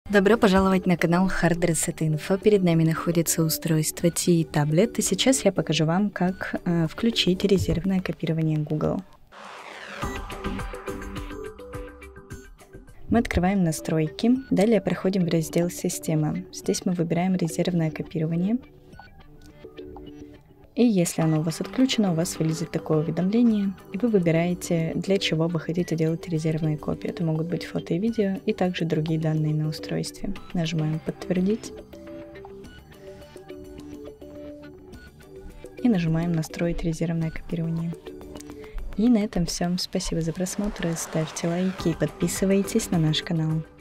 Добро пожаловать на канал Hard Reset Info. Перед нами находится устройство TE Tablet, и сейчас я покажу вам, как включить резервное копирование Google. Мы открываем настройки, далее проходим в раздел «Система». Здесь мы выбираем резервное копирование. И если оно у вас отключено, у вас вылезет такое уведомление, и вы выбираете, для чего вы хотите делать резервные копии. Это могут быть фото и видео, и также другие данные на устройстве. Нажимаем «Подтвердить» и нажимаем «Настроить резервное копирование». И на этом все. Спасибо за просмотр, ставьте лайки и подписывайтесь на наш канал.